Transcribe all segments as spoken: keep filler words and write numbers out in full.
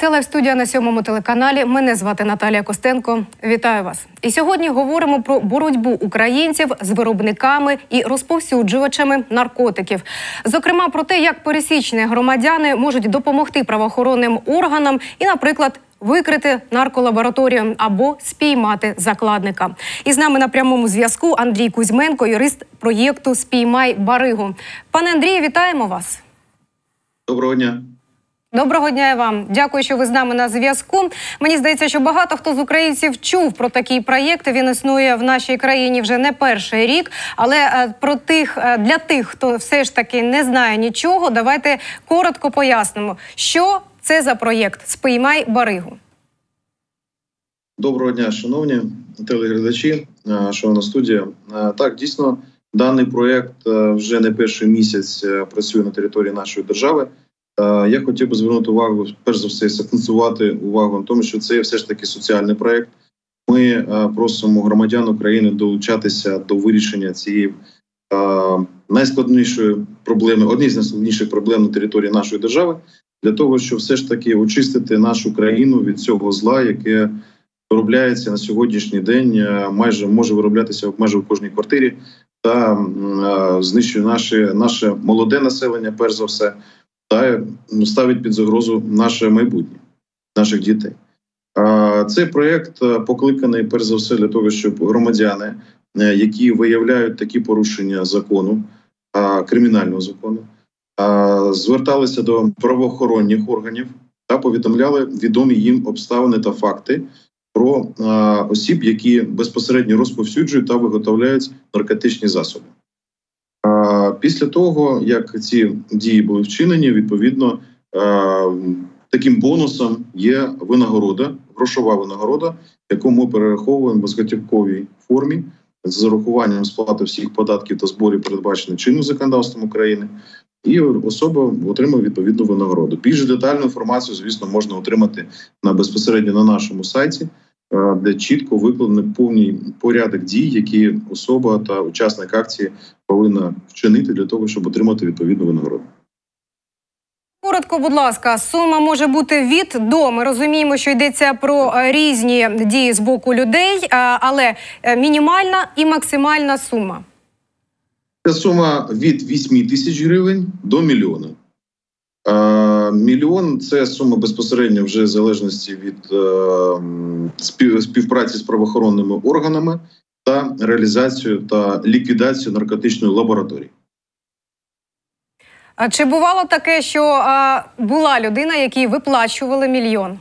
Це лайв-студія на сьомому телеканалі. Мене звати Наталія Костенко. Вітаю вас. І сьогодні говоримо про боротьбу українців з виробниками і розповсюджувачами наркотиків. Зокрема, про те, як пересічні громадяни можуть допомогти правоохоронним органам і, наприклад, викрити нарколабораторію або спіймати закладника. І з нами на прямому зв'язку Андрій Кузьменко, юрист проєкту «Спіймай баригу». Пане Андрію, вітаємо вас. Доброго дня. Доброго дня і вам. Дякую, що ви з нами на зв'язку. Мені здається, що багато хто з українців чув про такий проєкт. Він існує в нашій країні вже не перший рік. Але про тих, для тих, хто все ж таки не знає нічого, давайте коротко пояснимо, що це за проєкт «Спіймай баригу». Доброго дня, шановні телеглядачі, шановна студія. Так, дійсно, даний проєкт вже не перший місяць працює на території нашої держави. Я хотів би звернути увагу, перш за все, сакцентувати увагу на тому, що це все ж таки соціальний проєкт. Ми просимо громадян України долучатися до вирішення цієї найскладнішої проблеми, однієї з найскладніших проблем на території нашої держави, для того, щоб все ж таки очистити нашу країну від цього зла, яке виробляється на сьогоднішній день, майже може вироблятися майже в кожній квартирі, та знищує наше, наше молоде населення, перш за все, та ставить під загрозу наше майбутнє, наших дітей. Цей проєкт покликаний, перш за все, для того, щоб громадяни, які виявляють такі порушення закону, кримінального закону, зверталися до правоохоронних органів та повідомляли відомі їм обставини та факти про осіб, які безпосередньо розповсюджують та виготовляють наркотичні засоби. Після того, як ці дії були вчинені, відповідно, таким бонусом є винагорода, грошова винагорода, яку ми перераховуємо в безготівковій формі з зарахуванням сплати всіх податків та зборів, передбачених чинним законодавством України, і особа отримує відповідну винагороду. Більш детальну інформацію, звісно, можна отримати на безпосередньо на нашому сайті, де чітко викладений повний порядок дій, які особа та учасник акції повинна вчинити для того, щоб отримати відповідну винагороду. Коротко, будь ласка, сума може бути від до. Ми розуміємо, що йдеться про різні дії з боку людей, але мінімальна і максимальна сума. Це сума від вісьми тисяч гривень до мільйона. Мільйон – це сума безпосередньо вже в залежності від співпраці з правоохоронними органами та реалізацію та ліквідацію наркотичної лабораторії. А чи бувало таке, що а, була людина, якій виплачували мільйон?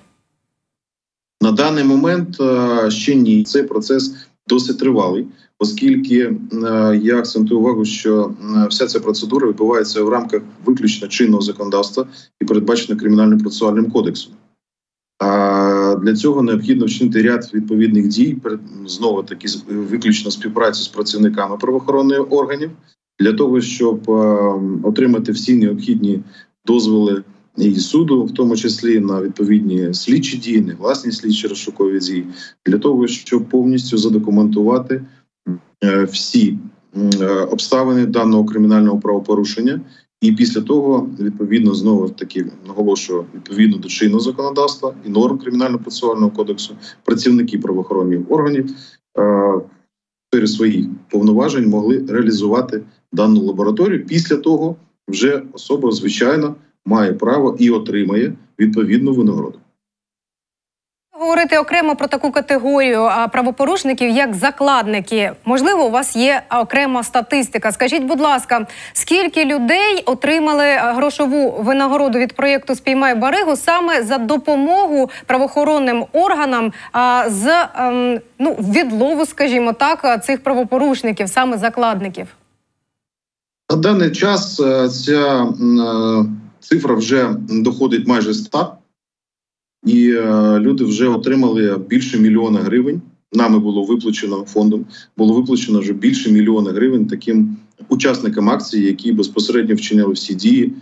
На даний момент а, ще ні. Цей процес досить тривалий, оскільки а, я акцентую увагу, що а, вся ця процедура відбувається в рамках виключно чинного законодавства і передбачена Кримінальним процесуальним кодексом. А для цього необхідно вчинити ряд відповідних дій, знову таки виключно співпрацю з працівниками правоохоронних органів, для того, щоб а, отримати всі необхідні дозволи і суду, в тому числі на відповідні слідчі дії, негласні слідчі розшукові дії, для того, щоб повністю задокументувати а, всі а, обставини даного кримінального правопорушення. І після того, відповідно, знову таки наголошую, відповідно до чинного законодавства і норм Кримінально-процесуального кодексу, працівники правоохоронних органів е, своїх повноважень могли реалізувати дану лабораторію. Після того вже особа, звичайно, має право і отримає відповідну винагороду. Говорити окремо про таку категорію правопорушників, як закладники. Можливо, у вас є окрема статистика. Скажіть, будь ласка, скільки людей отримали грошову винагороду від проєкту «Спіймай баригу» саме за допомогу правоохоронним органам з ну, відлову, скажімо так, цих правопорушників, саме закладників? На даний час ця цифра вже доходить майже ста. І е, люди вже отримали більше мільйона гривень. Нами було виплачено фондом, було виплачено вже більше мільйона гривень таким учасникам акції, які безпосередньо вчиняли всі дії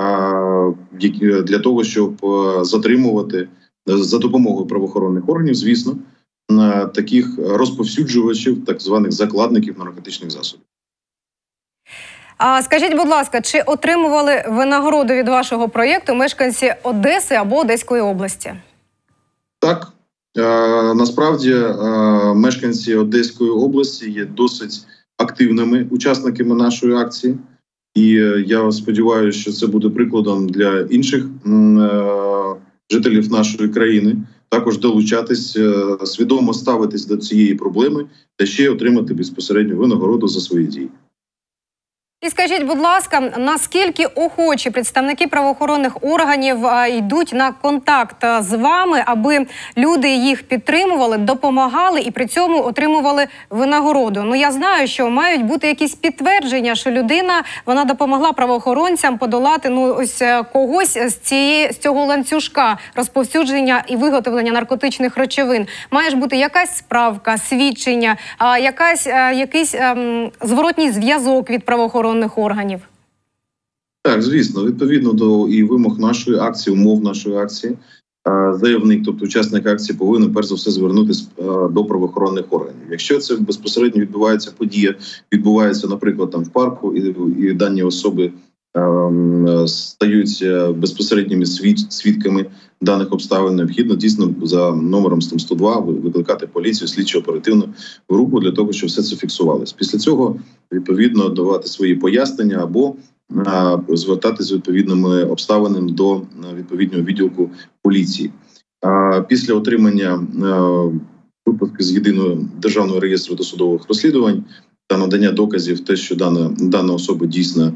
е, для того, щоб е, затримувати за допомогою правоохоронних органів, звісно, е, таких розповсюджувачів, так званих закладників наркотичних засобів. А скажіть, будь ласка, чи отримували винагороду від вашого проєкту мешканці Одеси або Одеської області? Так, е, насправді е, мешканці Одеської області є досить активними учасниками нашої акції. І е, я сподіваюся, що це буде прикладом для інших е, жителів нашої країни. Також долучатись, е, свідомо ставитись до цієї проблеми та ще отримати безпосередньо винагороду за свої дії. І скажіть, будь ласка, наскільки охочі представники правоохоронних органів йдуть на контакт з вами, аби люди їх підтримували, допомагали і при цьому отримували винагороду? Ну, я знаю, що мають бути якісь підтвердження, що людина, вона допомогла правоохоронцям подолати, ну, ось когось з цієї, з цього ланцюжка розповсюдження і виготовлення наркотичних речовин. Має ж бути якась справка, свідчення, якась, якийсь ем, зворотній зв'язок від правоохоронних органів. Так, звісно, відповідно до і вимог нашої акції, умов нашої акції, заявник, тобто учасник акції, повинен перш за все звернутися до правоохоронних органів. Якщо це безпосередньо відбувається подія, відбувається, наприклад, там в парку, і, і дані особи е, стають безпосередніми свід, свідками даних обставин, необхідно дійсно за номером сто два викликати поліцію, слідчо-оперативну групу для того, щоб все це фіксувалось. Після цього відповідно давати свої пояснення або звертатися з відповідними обставинами до відповідного відділку поліції. Після отримання випуску з єдиного державного реєстру досудових розслідувань та надання доказів, те, що дана дана особа дійсно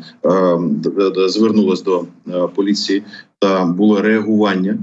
звернулася до поліції та було реагування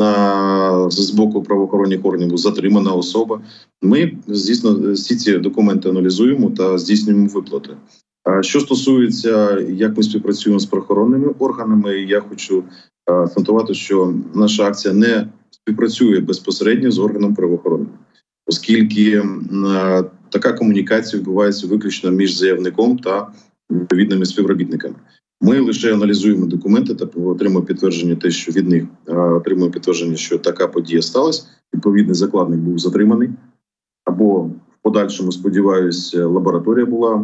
на з боку правоохоронних органів, затримана особа. Ми, звісно, всі ці документи аналізуємо та здійснюємо виплати. Що стосується, як ми співпрацюємо з правоохоронними органами, я хочу акцентувати, що наша акція не співпрацює безпосередньо з органом правоохоронним, оскільки така комунікація відбувається виключно між заявником та відповідними співробітниками. Ми лише аналізуємо документи та отримуємо підтвердження, те, що від них отримуємо підтвердження, що така подія сталася, відповідний закладник був затриманий, або в подальшому, сподіваюся, лабораторія була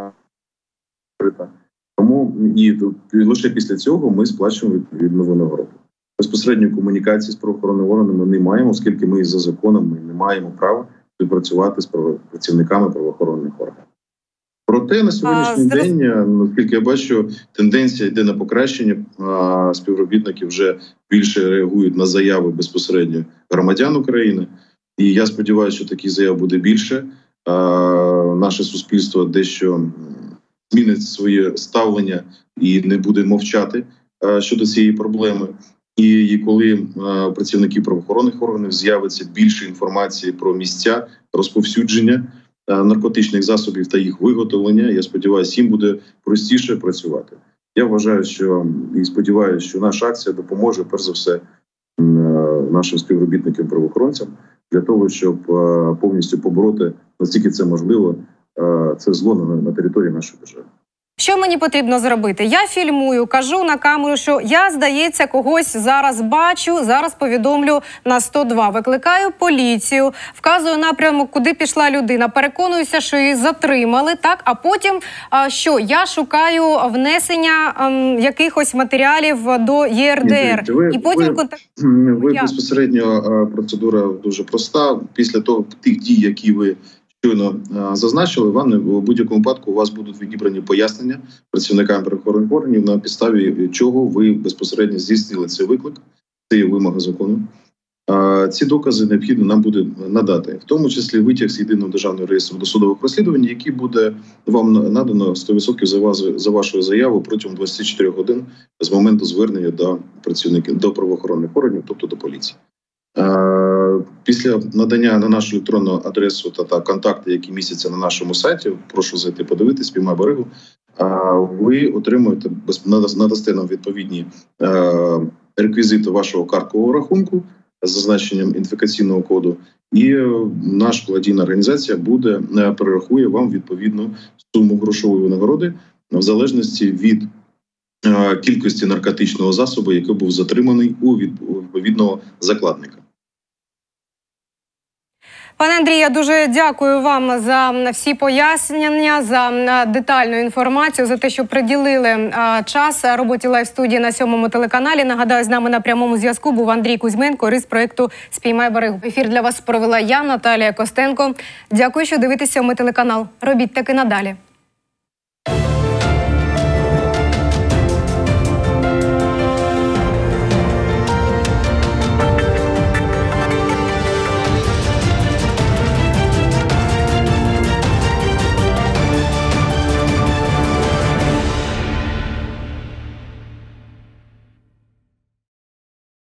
відкрита. Тому і лише після цього ми сплачуємо відповідну винагороду. Безпосередньо комунікації з правоохоронними органами ми не маємо, оскільки ми за законом ми не маємо права співпрацювати з працівниками правоохоронних органів. Проте на сьогоднішній а, день, наскільки я бачу, тенденція йде на покращення. А, співробітники вже більше реагують на заяви безпосередньо громадян України. І я сподіваюся, що таких заяв буде більше. А, наше суспільство дещо змінить своє ставлення і не буде мовчати а, щодо цієї проблеми. І, і коли а, працівники правоохоронних органів з'явиться більше інформації про місця розповсюдження наркотичних засобів та їх виготовлення, я сподіваюся, їм буде простіше працювати. Я вважаю, що і сподіваюся, що наша акція допоможе, перш за все, нашим співробітникам, правоохоронцям, для того, щоб повністю побороти, наскільки це можливо, це зло на, на території нашої держави. Що мені потрібно зробити? Я фільмую, кажу на камеру, що я, здається, когось зараз бачу, зараз повідомлю на сто два. Викликаю поліцію, вказую напрямок, куди пішла людина, переконуюся, що її затримали, так? А потім, що я шукаю внесення ем, якихось матеріалів до Є Ер Де Ер. Ви, І потім ви, контакт... ви безпосередньо, процедура дуже проста. Після того, тих дій, які ви щойно зазначили, вам в будь-якому випадку у вас будуть відібрані пояснення працівникам правоохоронних органів, на підставі чого ви безпосередньо здійснили цей виклик, це є вимога закону. Ці докази необхідно нам буде надати, в тому числі витяг з єдиного державного реєстру досудових розслідувань, який буде вам надано сто відсотків за вас, за вашу заяву протягом двадцяти чотирьох годин з моменту звернення до працівників, до правоохоронних органів, тобто до поліції. Після надання на нашу електронну адресу та, та контакти, які містяться на нашому сайті, прошу зайти подивитись, спіймай берегу, ви отримуєте, надасте нам відповідні реквізити вашого карткового рахунку з зазначенням ідентифікаційного коду, і наша благодійна організація буде перерахує вам відповідну суму грошової винагороди в залежності від кількості наркотичного засобу, який був затриманий у відповідного закладника. Пане Андрію, я дуже дякую вам за всі пояснення, за детальну інформацію, за те, що приділили час роботі лайв-студії на сьомому телеканалі. Нагадаю, з нами на прямому зв'язку був Андрій Кузьменко, юрист проєкту «Спіймай берегу». Ефір для вас провела я, Наталія Костенко. Дякую, що дивитеся «Сьомий телеканал». Робіть таки надалі.